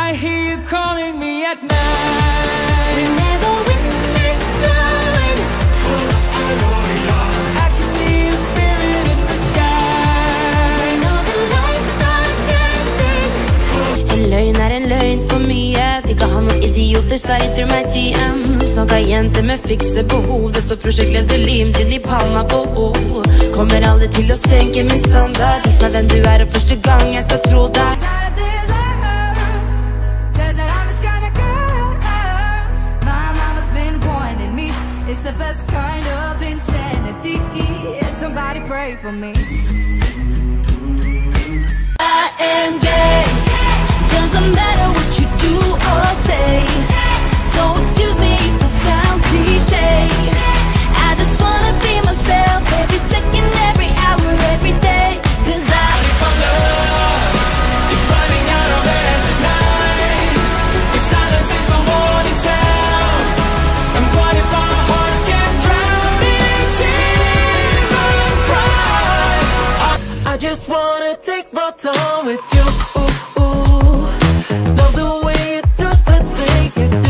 I hear you calling me at night. Whenever wind is blowing, I can see your spirit in the sky. when all the lights are dancing. En løgn en løgn for mye. Vi kan ha noen idioter, sverger til meg DM. Snakka jenter med fikse behov. Det står prosjektleder limt inn i panna på ho. Kommer aldri til å senke min standard. Vis meg hvem du er, og første gang jeg skal tro deg. It's the best kind of insanity. Somebody pray for me. I am gay. Doesn't matter what you do or say. So excuse me if I sound cliche. I just wanna be myself every second, every hour, every day. 'Cause If our love is running out of air tonight, if silence is the warning sound, and what if our heart can drown in tears and cry? I just wanna take more time with you. Love the way you do the things you do.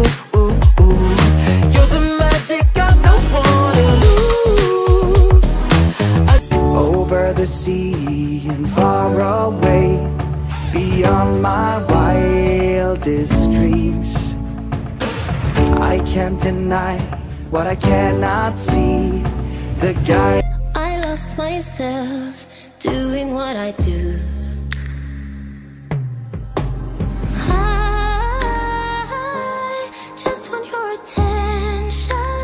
You're the magic I don't wanna lose. Over the sea and far away, beyond my wildest dreams, I can't deny what I cannot see. The guy I lost myself doing what I do. I just want your attention.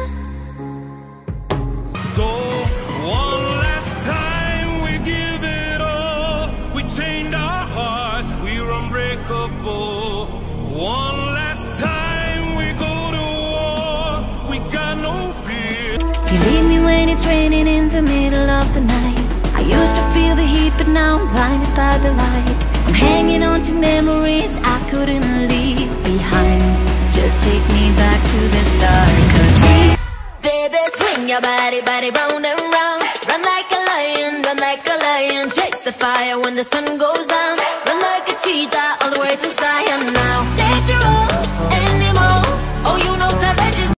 So one last time we give it all. We chained our hearts, we're unbreakable. One last time we go to war. We got no fear. You leave me when it's raining in the middle of the night. I used to feel the heat, but now I'm blinded by the light. I'm hanging on to memories I couldn't leave behind. Just take me back to the start. 'Cause we, baby, swing your body, body round and round. Run like a lion, run like a lion. Chase the fire when the sun goes down. Run like a cheetah all the way to Zion now. Let your own